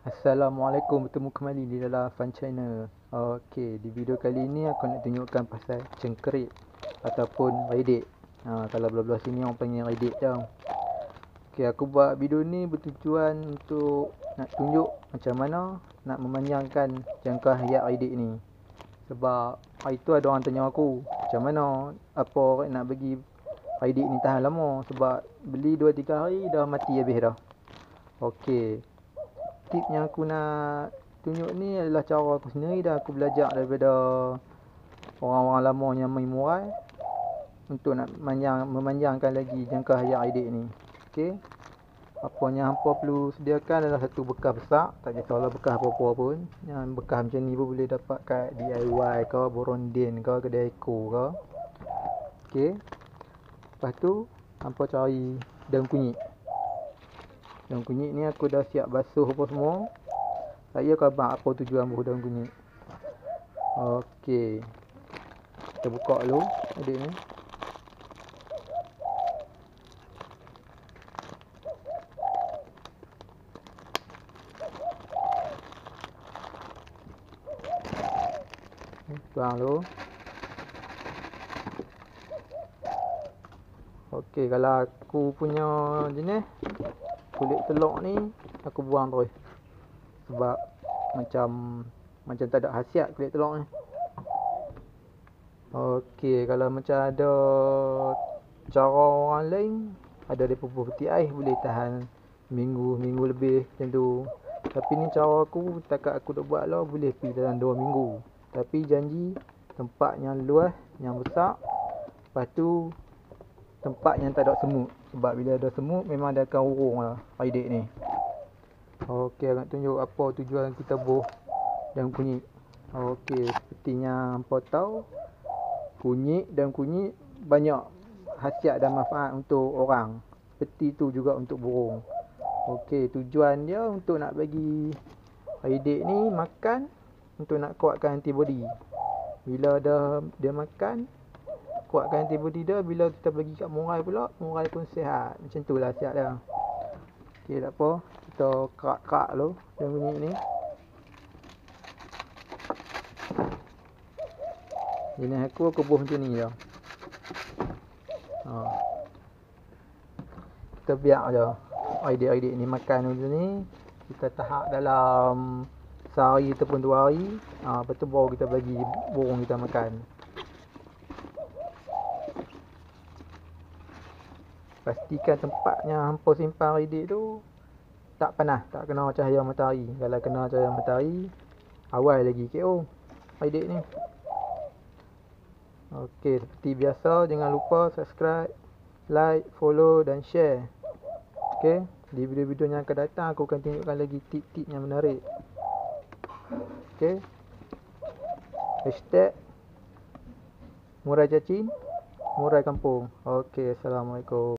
Assalamualaikum, bertemu kembali di dalam Fun Channel. Okey, di video kali ini aku nak tunjukkan pasal cengkerik ataupun redik. Kalau belah-belah sini orang panggil redik tau. Okey, aku buat video ni bertujuan untuk nak tunjuk macam mana nak memanjangkan jangka hayat redik ni. Sebab hari tu ada orang tanya aku, macam mana apa nak bagi redik ni tahan lama, sebab beli 2-3 hari dah mati habis dah. Okey, tip yang aku nak tunjuk ni adalah cara aku sendiri dan aku belajar daripada orang-orang lama yang main murai untuk nak memanjangkan lagi jangka hayat redik ni. Okey, apa yang hampa perlu sediakan adalah satu bekas besar, tak kisahlah bekas apa-apa pun. Yang bekas macam ni pun boleh dapat kat DIY ke, Borondin ke, kedai Eko ke. Okey, lepas tu hampa cari daun kunyit. Daun kunyit ni aku dah siap basuh apa semua. Saya khabar apa tujuan buah daun kunyit. Okey, kita buka dulu adik ni. Buang dulu. Okey, kalau aku punya jenis kulit telur ni aku buang terus. Sebab macam tak ada khasiat kulit telur ni. Okey, kalau macam ada cara orang lain, ada dia pupus peti ais boleh tahan minggu lebih macam tu. Tapi ni cara aku, setakat aku dah buat lah boleh pergi dalam 2 minggu. Tapi janji tempat yang luas, yang besar. Lepas tu tempat yang tak ada semut. Sebab bila ada semut memang dia akan urung lah redik ni. Okey, aku nak tunjuk apa tujuan kita buh daun kunyit. Okey, sepertinya hampa tahu, daun kunyit banyak khasiat dan manfaat untuk orang. Seperti tu juga untuk burung. Okey, tujuan dia untuk nak bagi redik ni makan untuk nak kuatkan antibody. Bila dia makan, kuatkan antibody dia, bila kita bagi kat murai pula, murai pun sihat. Macam tu lah sihat dia. Okey, tak apa, kita kerak-kerak dulu daun kunyit ni. Jenis aku buh macam ni je. Kita biar je redik-redik ni makan macam ni. Kita tahap dalam sehari ataupun 2 hari. Lepas tu baru kita bagi burung kita makan. Pastikan tempatnya hampa simpan redik tu tak panas, tak kena cahaya matahari. Kalau kena cahaya matahari, awal lagi KO redik ni. Okey, seperti biasa jangan lupa subscribe, like, follow dan share. Okey, di video-video yang akan datang aku akan tunjukkan lagi tip-tip yang menarik. Okey, hashtag murai cacing, murai kampung. Okey, Assalamualaikum.